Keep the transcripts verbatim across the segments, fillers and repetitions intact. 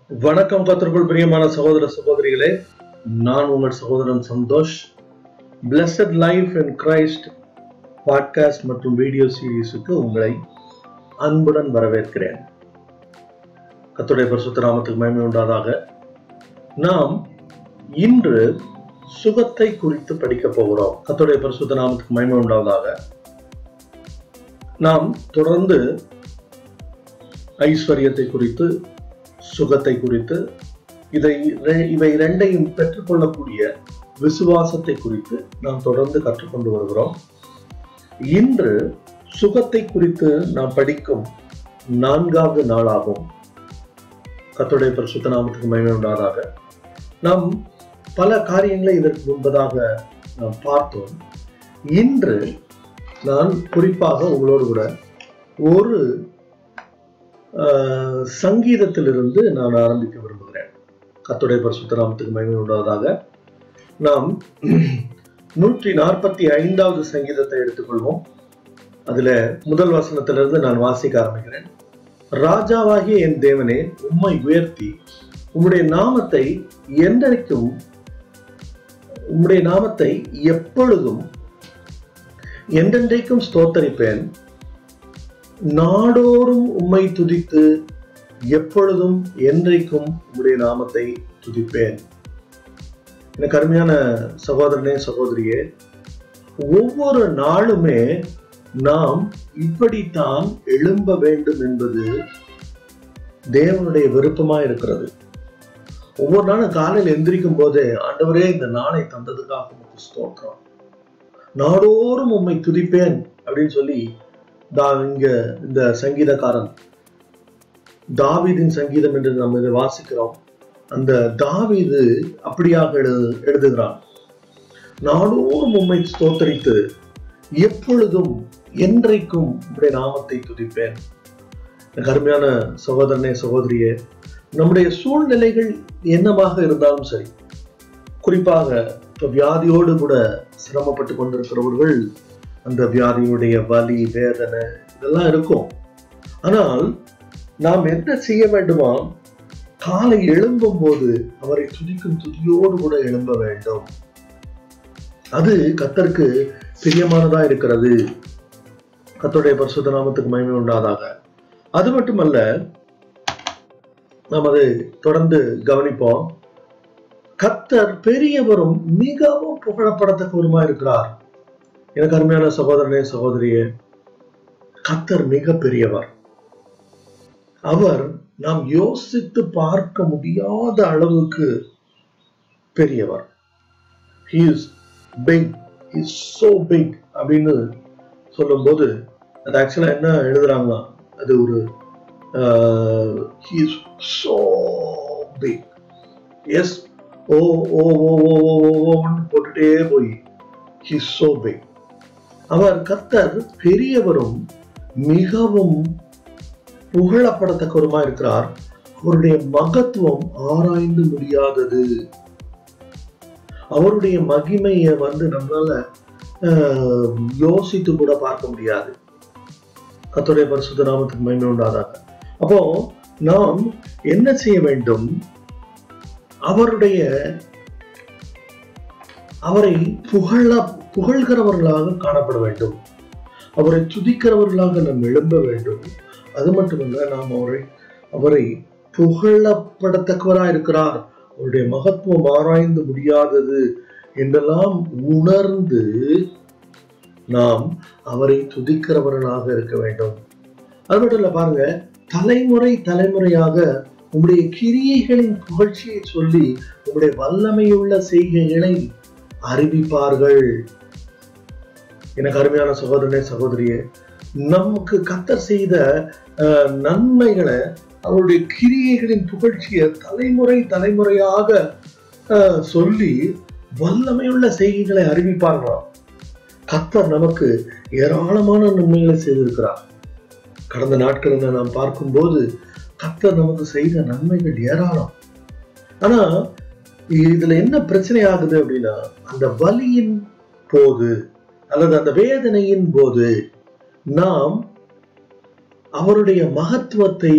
வணக்கம் கர்த்தருக்குள் பிரியமான சகோதர சகோதரிகளே, நான் உங்கள் சகோதரன் Santhosh. Blessed life in Christ podcast மற்றும் வீடியோ சீரீஸுக்கு உங்களை அன்புடன் வரவேற்கிறேன். கர்த்தருடைய பரிசுத்த நாமத்துக்கு மகிமை உண்டாதாக. நாம் இன்று சுகத்தை குறித்து படிக்க போகிறோம். கர்த்தருடைய பரிசுத்த நாமத்துக்கு மகிமை உண்டாவதாக. நாம் தொடர்ந்து ஐஸ்வர்யத்தை குறித்து, சுகத்தை குறித்து, இதை இவை இரண்டையும் பெற்றுக்கொள்ளக்கூடிய விசுவாசத்தை குறித்து நாம் தொடர்ந்து கற்றுக்கொண்டு வருகிறோம். இன்று சுகத்தை குறித்து நாம் படிக்கும் நான்காவது நாளாகும். கர்த்தருடைய பரிசுத்த நாமத்துக்கு மகிமை உண்டாவதாக. நாம் பல காரியங்களை இதற்கு முன்பதாக நாம் பார்த்தோம். இன்று நான் குறிப்பாக உங்களோடு கூட ஒரு சங்கீதத்திலிருந்து நான் ஆரம்பிக்க விரும்புகிறேன். கர்த்தருடைய பரிசுத்த நாமத்துக்கு மகிமை உண்டாவதாக. நாம் நூற்றி நாற்பத்தி ஐந்தாவது சங்கீதத்தை எடுத்துக்கொள்வோம். அதுல முதல் வசனத்திலிருந்து நான் வாசிக்க ஆரம்பிக்கிறேன். ராஜாவாகிய என் தேவனே, உம்மை உயர்த்தி உம்முடைய நாமத்தை என்றைக்கும் உம்முடைய நாமத்தை எப்பொழுதும் என்றென்றைக்கும் ஸ்தோத்தரிப்பேன். நாடோறும் உம்மை துதித்து எப்பொழுதும் என்றைக்கும் உம்முடைய நாமத்தை துதிப்பேன். எனக்கு அருமையான சகோதரனே, சகோதரியே, ஒவ்வொரு நாளுமே நாம் இப்படித்தான் எழும்ப வேண்டும் என்பது தேவனுடைய விருப்பமா இருக்கிறது. ஒவ்வொரு நாளும் காலையில் எந்திரிக்கும் போதே, ஆண்டவரே, இந்த நாளை தந்ததுக்காக உமக்கு ஸ்தோத்திரம், நாடோறும் உம்மை துதிப்பேன் அப்படின்னு சொல்லி இங்க இந்த சங்கீதக்காரன், தாவீதின் சங்கீதம் என்று நம்ம இதை வாசிக்கிறோம். அந்த தாவீது அப்படியாக எழு எழுதுகிறான் நாடோறும் உம்மை ஸ்தோத்தரித்து எப்பொழுதும் என்றைக்கும் உம்முடைய நாமத்தை துதிப்பேன். அருமையான சகோதரனே, சகோதரியே, நம்முடைய சூழ்நிலைகள் என்னவாக இருந்தாலும் சரி, குறிப்பாக இப்ப வியாதியோடு கூட சிரமப்பட்டு கொண்டிருக்கிறவர்கள், அந்த வியாதியுடைய வலி, வேதனை இதெல்லாம் இருக்கும். ஆனால் நாம் என்ன செய்ய வேண்டுமா? காலை எழும்பும் போது அவரை துதிக்கும் துதியோடு கூட எழும்ப வேண்டும். அது கர்த்தருக்கு பிரியமானதா இருக்கிறது. கர்த்தருடைய பரிசுத்த நாமத்துக்கு மகிமை உண்டாதாக. அது மட்டுமல்ல, நாம் அதை தொடர்ந்து கவனிப்போம். கர்த்தர் பெரியவரும் மிகவும் புகழப்படத்தக்கவருமா இருக்கிறார். எனக்கு அருமையான சகோதரனே, சகோதரியே, கர்த்தர் மிக பெரியவர். அவர் நாம் யோசித்து பார்க்க முடியாத அளவுக்கு பெரியவர். He is big, he is so big அப்படின்னு சொல்லும் போது அது ஆக்சுவலா என்ன எழுதுறாங்களா, அது ஒரு he is so big. S O O O ஓன்னு போட்டுட்டே போய் he is so big. அவர் கர்த்தர் பெரியவரும் மிகவும் புகழப்படத்தக்கவருமா இருக்கிறார். அவருடைய மகத்துவம் ஆராய்ந்து முடியாதது. அவருடைய மகிமையை வந்து நம்மளால யோசித்து கூட பார்க்க முடியாது. கர்த்தருடைய பரிசுத்த நாமத்துக்கு மகிமை உண்டாதாக. அப்போ நாம் என்ன செய்ய வேண்டும்? அவருடைய அவரை புகழ புகழ்கிறவர்களாக காணப்பட வேண்டும். அவரை துதிக்கிறவர்களாக நாம் எழும்ப வேண்டும். அது மட்டுமல்ல, நாம் அவரை அவரை புகழப்படத்தக்கவராக இருக்கிறார், அவருடைய மகத்துவம் ஆராய்ந்து முடியாதது என்றெல்லாம் உணர்ந்து நாம் அவரை துதிக்கிறவர்களாக இருக்க வேண்டும். அது மட்டும் இல்ல, பாருங்க, தலைமுறை தலைமுறையாக உங்களுடைய கிரியைகளின் புகழ்ச்சியை சொல்லி உங்களுடைய வல்லமையுள்ள செய்கைகளை அறிவிப்பார்கள். எனக்கு அருமையான சகோதரனே, சகோதரியே, நமக்கு கர்த்தர் செய்த நன்மைகளை, அவருடைய கிரியைகளின் புகழ்ச்சியை தலைமுறை தலைமுறையாக சொல்லி வல்லமையுள்ள செய்கைகளை அறிவிப்பார்களாம். கர்த்தர் நமக்கு ஏராளமான நன்மைகளை செய்திருக்கிறார். கடந்த நாட்களில் நாம் பார்க்கும்போது கர்த்தர் நமக்கு செய்த நன்மைகள் ஏராளம். ஆனா இதுல என்ன பிரச்சனை ஆகுது அப்படின்னா, அந்த வலியின் போது அல்லது அந்த வேதனையின் போது நாம் அவருடைய மகத்துவத்தை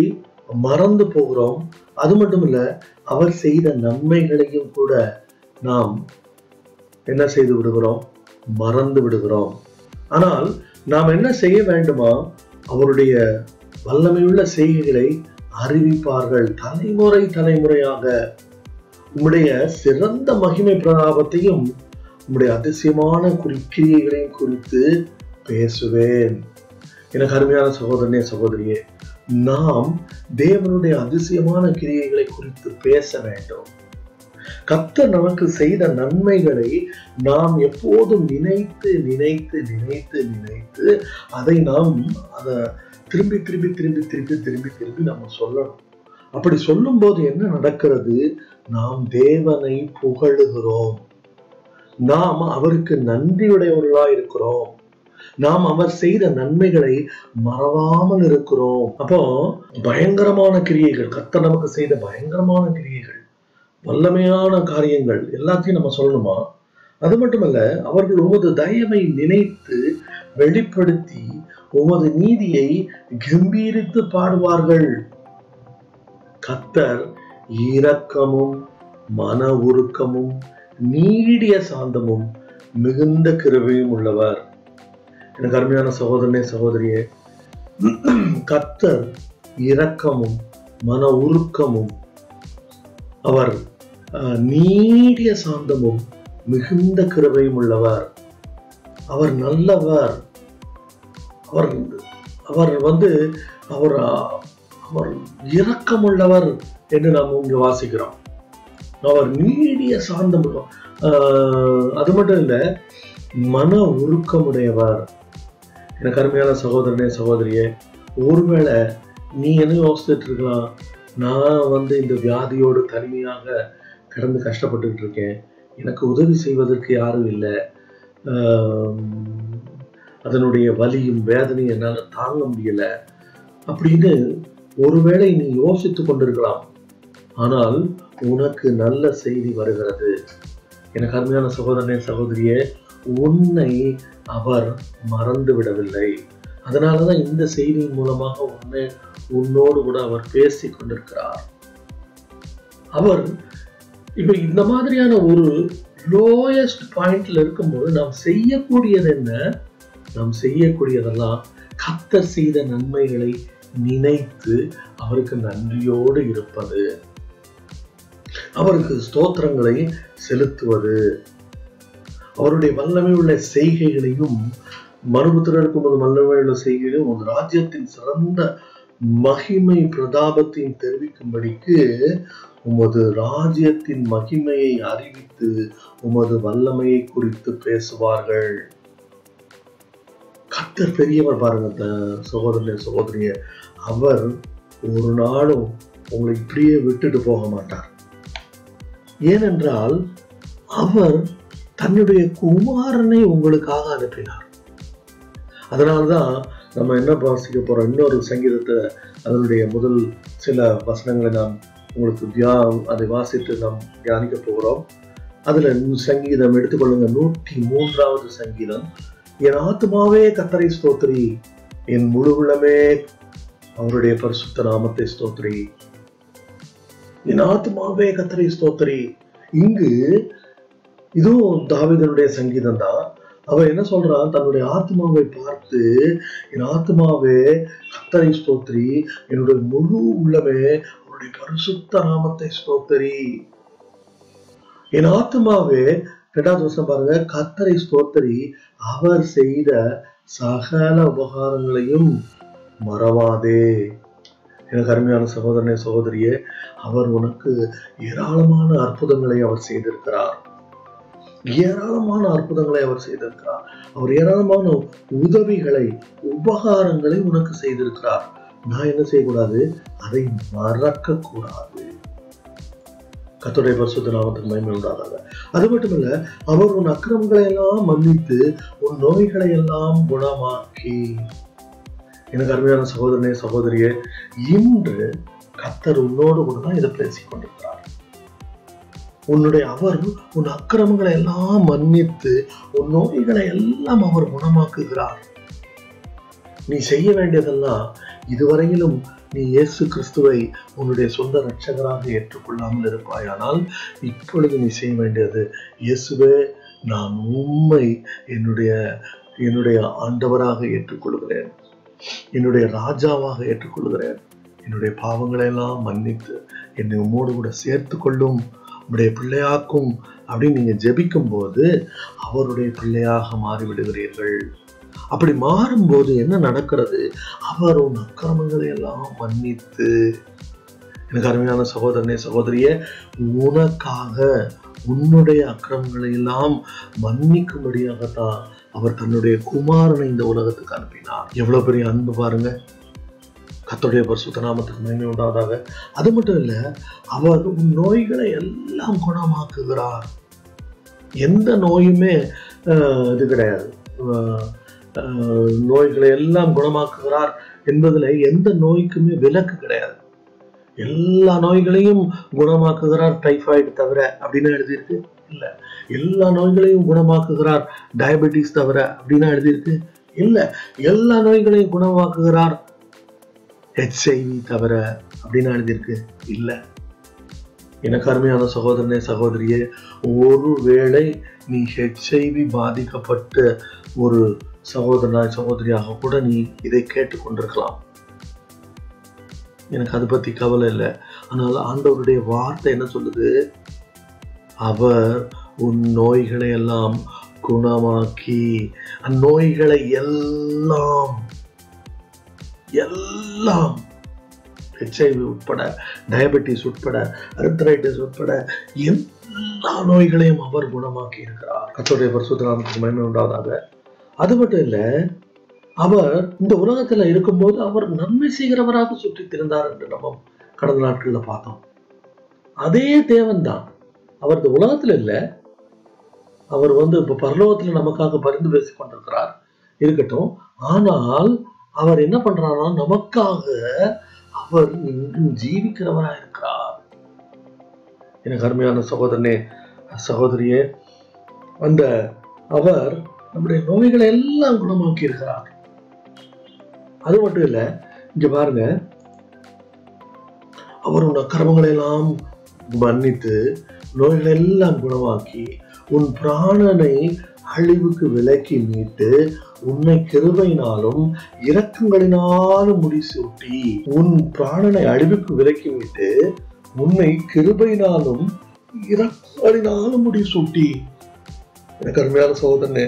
மறந்து போகிறோம். அது மட்டும் இல்ல, அவர் செய்த நன்மைகளையும் கூட நாம் என்ன செய்து விடுகிறோம்? மறந்து விடுகிறோம். ஆனால் நாம் என்ன செய்ய வேண்டுமா? அவருடைய வல்லமையுள்ள செய்கைகளை அறிவிப்பார்கள். தலைமுறை தலைமுறையாக உம்முடைய சிறந்த மகிமை பிரதாபத்தையும் உம்முடைய அதிசயமான குறிக்கிரியைகளையும் குறித்து பேசுவேன். எனக்கு அருமையான சகோதரனே, சகோதரியே, நாம் தேவனுடைய அதிசயமான கிரியைகளை குறித்து பேச வேண்டும். கர்த்தர் நமக்கு செய்த நன்மைகளை நாம் எப்போதும் நினைத்து நினைத்து நினைத்து நினைத்து அதை நாம் அதை திரும்பி திரும்பி திரும்பி திரும்பி திரும்பி திரும்பி நம்ம சொல்லணும். அப்படி சொல்லும் போது என்ன நடக்கிறது? நாம் தேவனை புகழுகிறோம். நாம் அவருக்கு நன்றியுடையவர்களா இருக்கிறோம். நாம் அவர் செய்த நன்மைகளை மறவாமல் இருக்கிறோம். அப்போ பயங்கரமான கிரியைகள், கர்த்தர் நமக்கு செய்த பயங்கரமான கிரியைகள், வல்லமையான காரியங்கள் எல்லாத்தையும் நம்ம சொல்லணுமா? அது மட்டுமல்ல, அவர்கள் உமது தயவை நினைத்து வெளிப்படுத்தி உமது நீதியை கம்பீரித்து பாடுவார்கள். கர்த்தர் இரக்கமும் மன உருக்கமும் நீடிய சாந்தமும் மிகுந்த கிருபையும் உள்ளவர். எனக்கு அருமையான சகோதரனே, சகோதரியே, கர்த்தர் இரக்கமும் மன உருக்கமும், அவர் நீடிய சாந்தமும் மிகுந்த கிருபையும் உள்ளவர். அவர் நல்லவர். அவர் அவர் வந்து அவர் அவர் இரக்கமுள்ளவர் என்று நாம் இங்கு வாசிக்கிறோம். அவர் நீடிய சாந்தம், அது மட்டும் இல்ல, மன உருக்கமுடையவர். எனக்கு அருமையான சகோதரனே, சகோதரியே, ஒருவேளை நீ என்ன யோசிச்சுட்டு இருக்கலாம்? நான் வந்து இந்த வியாதியோடு தனிமையாக கிடந்து கஷ்டப்பட்டுக்கிட்டு இருக்கேன், எனக்கு உதவி செய்வதற்கு யாரும் இல்லை, அதனுடைய வலியும் வேதனையும் என்னால் தாங்க முடியல அப்படின்னு ஒருவேளை நீ யோசித்து கொண்டிருக்கலாம். ஆனால் உனக்கு நல்ல செய்தி வருகிறது. எனக்கு அருமையான சகோதரனே, சகோதரியே, உன்னை அவர் மறந்து விடவில்லை. அதனாலதான் இந்த செய்தியின் மூலமாக உன்னை உன்னோடு கூட அவர் பேசி கொண்டிருக்கிறார். அவர் இப்ப இந்த மாதிரியான ஒரு லோயஸ்ட் பாயிண்ட்ல இருக்கும்போது நாம் செய்யக்கூடியது என்ன? நாம் செய்யக்கூடியதெல்லாம் கர்த்தர் செய்த நன்மைகளை நினைத்து அவருக்கு நன்றியோடு இருப்பது, அவருக்கு ஸ்தோத்திரங்களை செலுத்துவது, அவருடைய வல்லமை உள்ள செய்கைகளையும் மறுபுத்திர இருக்கும்போது வல்லமை உள்ள செய்கைகளையும் ஒரு ராஜ்யத்தின் சிறந்த மகிமை பிரதாபத்தையும் தெரிவிக்கும்படிக்கு உமது ராஜ்யத்தின் மகிமையை அறிவித்து உமது வல்லமையை குறித்து பேசுவார்கள். கர்த்தர் பெரியவர் பாருங்க சகோதரனே, சகோதரிய. அவர் ஒரு நாளும் உங்களை இப்படியே விட்டுட்டு போக மாட்டார். ஏனென்றால் அவர் தன்னுடைய குமாரனை உங்களுக்காக அனுப்பினார். அதனால்தான் நம்ம என்ன வாசிக்க போறோம்? இன்னொரு சங்கீதத்தை, அதனுடைய முதல் சில வசனங்களை நாம் உங்களுக்கு தியா அதை வாசித்து நாம் தியானிக்க போகிறோம். அதுல சங்கீதம் எடுத்துக்கொள்ளுங்க. நூற்றி மூன்றாவது சங்கீதம். என் ஆத்துமாவே கர்த்தரை ஸ்தோத்திரி, என் முழு உள்ளமே அவருடைய பரிசுத்த நாமத்தை ஸ்தோத்திரி. என் ஆத்துமாவே கர்த்தரை ஸ்தோத்திரி. இங்கு இதுவும் தாவீதனுடைய சங்கீதம் தான். அவன் என்ன சொல்றான்? தன்னுடைய ஆத்மாவை பார்த்து, என் ஆத்மாவே கர்த்தரை ஸ்தோத்திரி, என்னுடைய முழு உள்ளமே அவருடைய பரிசுத்த நாமத்தை ஸ்தோத்திரி. என் ஆத்மாவே, இரண்டாவது வருஷம் பாருங்க, கர்த்தரை ஸ்தோத்திரி, அவர் செய்த சகல உபகாரங்களையும் மறவாதே. எனக்கு அருமையான சகோதரனே, சகோதரியே, அவர் உனக்கு ஏராளமான அற்புதங்களை அவர் செய்திருக்கிறார். ஏராளமான அற்புதங்களை அவர் செய்திருக்கிறார். அவர் ஏராளமான உதவிகளை, உபகாரங்களை உனக்கு செய்திருக்கிறார். நான் என்ன செய்யக்கூடாது? அதை மறக்க கூடாது. கர்த்தருடைய பரிசுத்த நாமத்துக்கு மகிமை உண்டாதாக. அது மட்டுமல்ல, அவர் உன் அக்கிரமங்களை எல்லாம் மன்னித்து உன் நோய்களை எல்லாம் குணமாக்கி. எனக்கு அருமையான சகோதரனே, சகோதரியே, இன்று கர்த்தர் உன்னோடு கூட தான் இதை பேசிக் கொண்டிருக்கிறார். உன்னுடைய அவர் உன் அக்கிரமங்களை எல்லாம் மன்னித்து உன் நோய்களை எல்லாம் அவர் குணமாக்குகிறார். நீ செய்ய வேண்டியதெல்லாம், இதுவரையிலும் நீ இயேசு கிறிஸ்துவை உன்னுடைய சொந்த இரட்சகராக ஏற்றுக்கொள்ளாமல் இருப்பாயானால் இப்பொழுது நீ செய்ய வேண்டியது, இயேசுவே நான் உம்மை என்னுடைய என்னுடைய ஆண்டவராக ஏற்றுக்கொள்கிறேன், என்னுடைய ராஜாவாக ஏற்றுக்கொள்கிறேன், என்னுடைய பாவங்களை எல்லாம் மன்னித்து என்னை உம்மோடு கூட சேர்த்து கொள்ளும், உம்முடைய பிள்ளையாக்கும் அப்படின்னு நீங்க ஜெபிக்கும் போது அவருடைய பிள்ளையாக மாறிவிடுகிறீர்கள். அப்படி மாறும்போது என்ன நடக்கிறது? அவர் உன் அக்கிரமங்களை எல்லாம் மன்னித்து, எனக்கு அருமையான சகோதரனே சகோதரியே, உனக்காக உன்னுடைய அக்கிரமங்களை எல்லாம் மன்னிக்கும்படியாகத்தான் அவர் தன்னுடைய குமாரனை இந்த உலகத்துக்கு அனுப்பினார். எவ்வளவு பெரிய அன்பு பாருங்க. கர்த்தருடைய பரிசுத்த நாமத்துக்கு மகிமை உண்டாவதாக. அது மட்டும் இல்ல, அவர் உன் நோய்களை எல்லாம் குணமாக்குகிறார். எந்த நோயுமே இது கிடையாது, நோய்களை எல்லாம் குணமாக்குகிறார் என்பதுல எந்த நோய்க்குமே விலக்கு கிடையாது. எல்லா நோய்களையும் குணமாக்குகிறார் டைபாய்டு தவிர அப்படின்னா எழுதியிருக்கு இல்ல. எல்லா நோய்களையும் குணமாக்குகிறார் டயபெட்டிஸ் தவிர அப்படின்னா எழுதியிருக்கு இல்ல. எல்லா நோய்களையும் குணமாக்குகிறார் ஹெச்ஐவி தவிர அப்படின்னா எழுதியிருக்கு இல்ல. எனக்கு அருமையான சகோதரனே சகோதரியே, ஒருவேளை நீ ஹெச்ஐவி பாதிக்கப்பட்ட ஒரு சகோதரனாய் சகோதரியாக கூட நீ இதை கேட்டு கொண்டிருக்கலாம். எனக்கு அதை பத்தி கவலை இல்லை. ஆனால் ஆண்டவருடைய வார்த்தை என்ன சொல்லுது? அவர் உன் நோய்களை எல்லாம் குணமாக்கி, அந்நோய்களை எல்லாம் எல்லாம் ஹெச்ஐவி உட்பட, டயபெட்டிஸ் உட்பட, அர்த்ரைட்டிஸ் உட்பட எல்லா நோய்களையும் அவர் குணமாக்கி இருக்கிறார். கர்த்தருடைய பரிசுத்த நாமத்துக்கு மகிமை உண்டாவதாக. அது மட்டும் இல்ல, அவர் இந்த உலகத்துல இருக்கும்போது அவர் நன்மை செய்கிறவராக சுற்றி திரிந்தார் என்று நம்ம கடந்த நாட்கள்ல பார்த்தோம். அதே தேவன் தான். அவர் இந்த உலகத்துல இல்ல, அவர் வந்து இப்ப பரலோகத்துல நமக்காக பரிந்து பேசிக் கொண்டிருக்கிறார் இருக்கட்டும். ஆனால் அவர் என்ன பண்றாரா, நமக்காக அவர் இன்றும் ஜீவிக்கிறவராக இருக்கிறார். எனக்கு அருமையான சகோதரனே சகோதரியே, அந்த அவர் நம்முடைய நோய்களை எல்லாம் குணமாக்கி இருக்கிறார். அது மட்டும் இல்ல, இங்க பாருங்க, அவர் உன் அக்கிரமங்களை எல்லாம் மன்னித்து நோய்களை எல்லாம் குணமாக்கி உன் பிராணனை அழிவுக்கு விலக்கி மீட்டு உன்னை கிருபையினாலும் இரக்கங்களினாலும் முடிசூட்டி, உன் பிராணனை அழிவுக்கு விலக்கி மீட்டு உன்னை கிருபையினாலும் இரக்கங்களினாலும் முடிசூட்டி. எனக்கு அருமையான சகோதரனே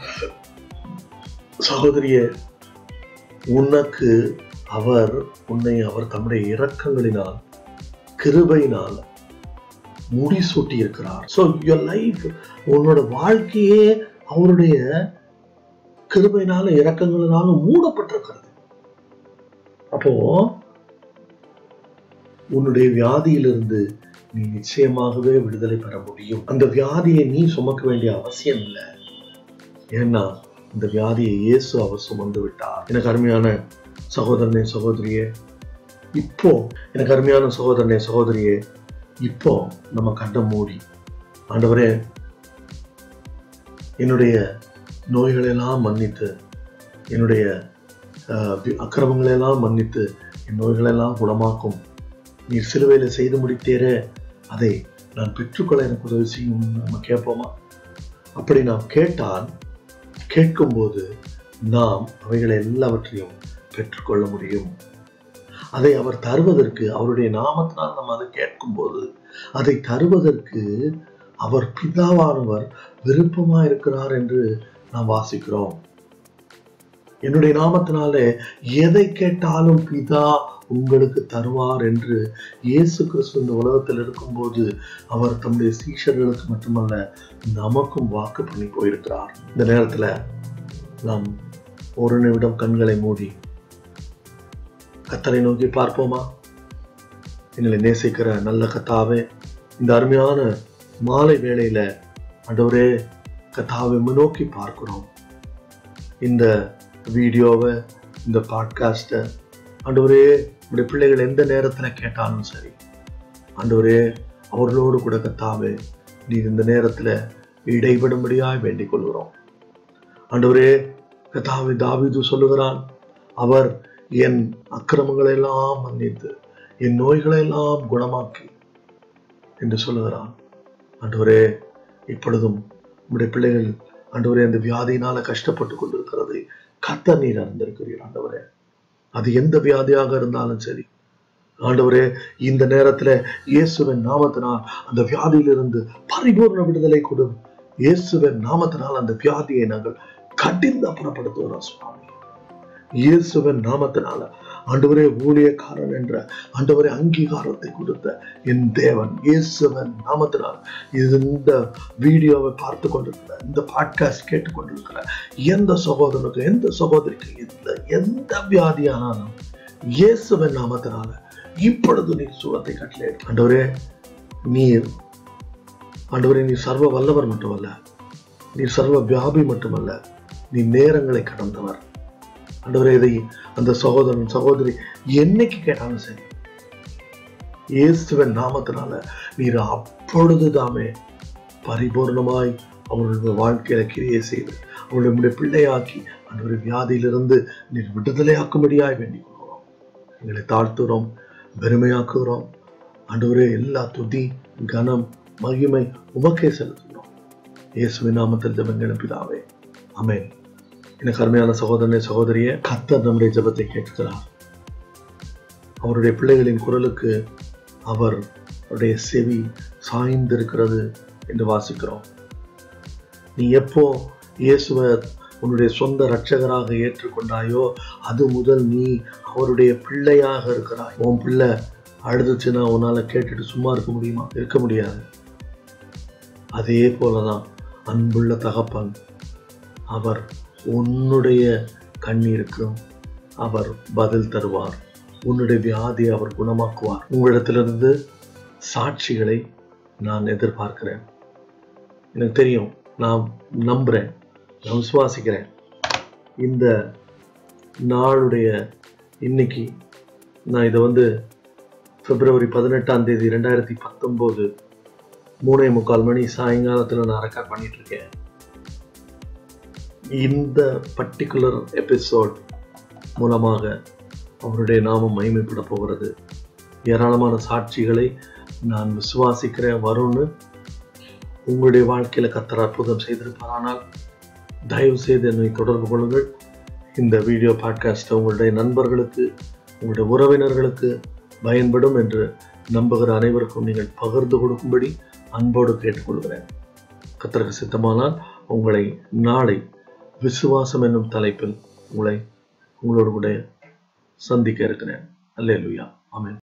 சகோதரியே, உனக்கு அவர் உன்னை அவர் தம்முடைய இரக்கங்களினால் கிருபையினால் முடிசூட்டி இருக்கிறார். சோ யுவர் லைஃப், உன்னோட வாழ்க்கையே அவருடைய கிருபையினால இரக்கங்களினாலும் மூடப்பட்டிருக்கிறது. அப்போ உன்னுடைய வியாதியிலிருந்து நீ நிச்சயமாகவே விடுதலை பெற முடியும். அந்த வியாதியை நீ சுமக்க வேண்டிய அவசியம் இல்லை. ஏன்னா இந்த வியாதியை இயேசு அவர் சுமந்து விட்டார். எனக்கு அருமையான சகோதரனே சகோதரியே, இப்போ எனக்கு அருமையான சகோதரனே சகோதரியே, இப்போ நம்ம கண்ணை மூடி, ஆண்டவரே என்னுடைய நோய்களெல்லாம் மன்னித்து, என்னுடைய அக்கிரமங்களெல்லாம் மன்னித்து என் நோய்களெல்லாம் குணமாக்கும் நீர் சிலுவையில செய்து முடித்தேரே, அதை நான் பெற்றுக்கொள்ள எனக்கு உதவி செய்யும் நம்ம கேட்போமா? அப்படி நாம் கேட்டால், கேட்கும்போது நாம் அவைகளை எல்லாவற்றையும் பெற்றுக்கொள்ள முடியும். அதை அவர் தருவதற்கு, அவருடைய நாமத்தினால் நாம் அதை கேட்கும் போது அதை தருவதற்கு அவர் பிதாவானவர் விருப்பமா இருக்கிறார் என்று நாம் வாசிக்கிறோம். என்னுடைய நாமத்தினாலே எதை கேட்டாலும் பிதா உங்களுக்கு தருவார் என்று இயேசு கிறிஸ்து இந்த உலகத்தில் இருக்கும்போது அவர் தம்முடைய சீஷர்களுக்கு மட்டுமல்ல நமக்கும் வாக்கு பண்ணி போயிருக்கிறார். இந்த நேரத்துல நாம் ஒரு நிமிடம் கண்களை மூடி கர்த்தரை நோக்கி பார்ப்போமா? எங்களை நேசிக்கிற நல்ல கர்த்தாவே, இந்த அருமையான மாலை வேளையில ஆண்டவரே கர்த்தாவை நோக்கி பார்க்கிறோம். இந்த வீடியோவை, இந்த பாட்காஸ்ட்டை ஆண்டவரே உடைய பிள்ளைகள் எந்த நேரத்துல கேட்டாலும் சரி, ஆண்டவரே அவர்களோடு கூட கர்த்தாவே நீர் இந்த நேரத்துல இடைபடும்படியாய் வேண்டிக் கொள்கிறோம். ஆண்டவரே கர்த்தாவே, தாவீது சொல்லுகிறான், அவர் என் அக்கிரமங்களை எல்லாம் மன்னித்து என் நோய்களை எல்லாம் குணமாக்கி என்று சொல்லுகிறான். ஆண்டவரே, இப்பொழுதும் உம்முடைய பிள்ளைகள் ஆண்டவரே அந்த வியாதியினால கஷ்டப்பட்டு கொண்டிருக்கிறது கர்த்தர் நீர் அறிந்திருக்கிறீர். ஆண்டவரே, அது எந்த வியாதியாக இருந்தாலும் சரி ஆண்டவரே, இந்த நேரத்துல இயேசுவின் நாமத்தினால் அந்த வியாதியிலிருந்து பரிபூர்ண விடுதலை கொடு. இயேசுவின் நாமத்தினால் அந்த வியாதியை நாங்கள் கடிந்து அப்புறப்படுத்துகிறோம் சுவாமி. இயேசுவின் நாமத்தினால ஆண்டவரே, ஊழியக்காரன் என்ற ஆண்டவரே அங்கீகாரத்தை கொடுத்த என் தேவன் இயேசுவின் நாமத்தினால் இந்த வீடியோவை பார்த்து கொண்டிருக்கிற, இந்த பாட்காஸ்ட் கேட்டுக்கொண்டிருக்கிற எந்த சகோதரனுக்கு எந்த சகோதரிக்கு எந்த எந்த வியாதியானாலும் இயேசுவின் நாமத்தினால இப்பொழுது நீர் சுகத்தை கட்டளை. ஆண்டவரே, நீர் ஆண்டவரே நீர் சர்வ வல்லவர் மட்டுமல்ல, நீர் சர்வ வியாபி மட்டுமல்ல, நீ நேரங்களை கடந்தவர். ஆண்டவரே, இதை அந்த சகோதரன் சகோதரி என்னைக்கு கேட்டாலும் சரி இயேசுவின் நாமத்தினால நீர் அப்பொழுதுதாமே பரிபூர்ணமாய் அவர்களுடைய வாழ்க்கையில கிரியை செய்து அவர்களுடைய பிள்ளையாக்கி ஆண்டவரே வியாதியிலிருந்து நீர் விடுதலையாக்கும்படியாய் வேண்டிக் கொள்கிறோம். எங்களை தாழ்த்துகிறோம், பெருமையாக்குகிறோம். ஆண்டவரே, எல்லா துதி கனம் மகிமை உமக்கே செலுத்துகிறோம். இயேசுவின் நாமத்தில் ஜெபங்கள் பிதாவே, ஆமென். எனக்கு அருமையான சகோதரனே சகோதரியே, கர்த்தர் நம்முடைய ஜெபத்தை கேட்கிறார். அவருடைய பிள்ளைகளின் குரலுக்கு அவர் அவருடைய செவி சாய்ந்திருக்கிறது என்று வாசிக்கிறோம். நீ எப்போ இயேசுவை உன்னுடைய சொந்த இரட்சகராக ஏற்றுக்கொண்டாயோ அது முதல் நீ அவருடைய பிள்ளையாக இருக்கிறாய். உன் பிள்ளை அழுதுச்சுன்னா உன்னால கேட்டுட்டு சும்மா இருக்க முடியுமா? இருக்க முடியாது. அதே போலதான் அன்புள்ள தகப்பன் அவர் உன்னுடைய கண்ணீருக்கும் அவர் பதில் தருவார். உன்னுடைய வியாதியை அவர் குணமாக்குவார். உங்களிடத்திலிருந்து சாட்சிகளை நான் எதிர்பார்க்கிறேன். எனக்கு தெரியும், நான் நம்புறேன், நான் விசுவாசிக்கிறேன். இந்த நாளுடைய இன்னைக்கு நான் இதை வந்து பிப்ரவரி பதினெட்டாம் தேதி ரெண்டாயிரத்தி பத்தொன்பது மூணே முக்கால் மணி சாயங்காலத்தில் நான் ரெக்கார்ட் பண்ணிட்டு இருக்கேன். இந்த பர்டிகுலர் எபிசோட் மூலமாக அவருடைய நாமம் மகிமைப்பட போகிறது. ஏராளமான சாட்சிகளை நான் விசுவாசிக்கிறேன் வரும்னு. உங்களுடைய வாழ்க்கையில கர்த்தர் அற்புதம் செய்திருப்பார். ஆனால் தயவு செய்து என்னை தொடர்பு கொள்ளுங்கள். இந்த வீடியோ பாட்காஸ்ட் உங்களுடைய நண்பர்களுக்கு உங்களுடைய உறவினர்களுக்கு பயன்படும் என்று நம்புகிற அனைவருக்கும் நீங்கள் பகிர்ந்து கொடுக்கும்படி அன்போடு கேட்டுக்கொள்கிறேன். கர்த்தருக்கு சித்தமானால் உங்களை நாளை விசுவாசம் என்னும் தலைப்பில் உங்களை உங்களோடு கூட சந்திக்க இருக்கிறேன். அல்லேலூயா, ஆமென்.